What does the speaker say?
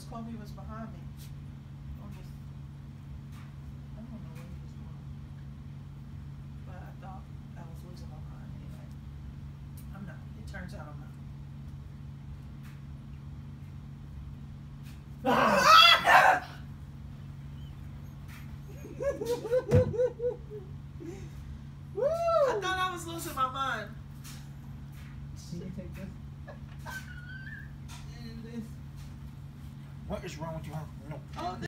because Kobe was behind me. I don't know what he was doing. But I thought I was losing my mind anyway. I'm not. It turns out I'm not. I thought I was losing my mind. Can you take this? And this. What is wrong with you? No. Oh,